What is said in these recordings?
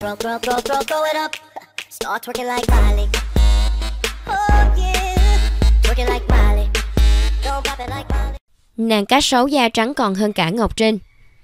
Throw it up. Start twerking like Miley. Oh yeah. Twerking like Miley. Don't pop it like Miley. Nàng cá sấu da trắng còn hơn cả Ngọc Trinh.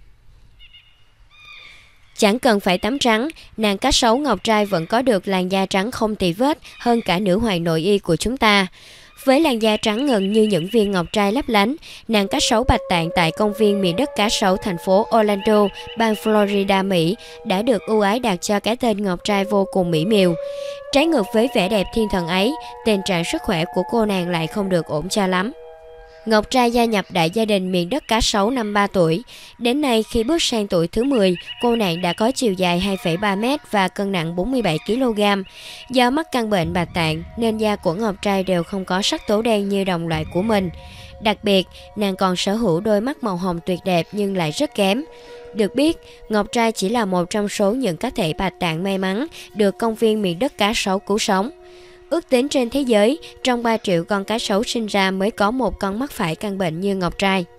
Chẳng cần phải tắm trắng, nàng cá sấu Ngọc Trai vẫn có được làn da trắng không tì vết hơn cả nữ hoàng nội y của chúng ta. Với làn da trắng ngần như những viên ngọc trai lấp lánh, nàng cá sấu Bạch Tạng tại công viên miền đất cá sấu thành phố Orlando, bang Florida, Mỹ đã được ưu ái đặt cho cái tên ngọc trai vô cùng mỹ miều. Trái ngược với vẻ đẹp thiên thần ấy, tình trạng sức khỏe của cô nàng lại không được ổn cho lắm. Ngọc Trai gia nhập đại gia đình miền đất cá sấu năm 3 tuổi. Đến nay, khi bước sang tuổi thứ 10, cô nàng đã có chiều dài 2,3 m và cân nặng 47 kg. Do mắc căn bệnh bạch tạng nên da của Ngọc Trai đều không có sắc tố đen như đồng loại của mình. Đặc biệt, nàng còn sở hữu đôi mắt màu hồng tuyệt đẹp nhưng lại rất kém. Được biết, Ngọc Trai chỉ là một trong số những cá thể bạch tạng may mắn được công viên miền đất cá sấu cứu sống. Ước tính trên thế giới, trong 3 triệu con cá sấu sinh ra mới có một con mắc phải căn bệnh như Ngọc Trai.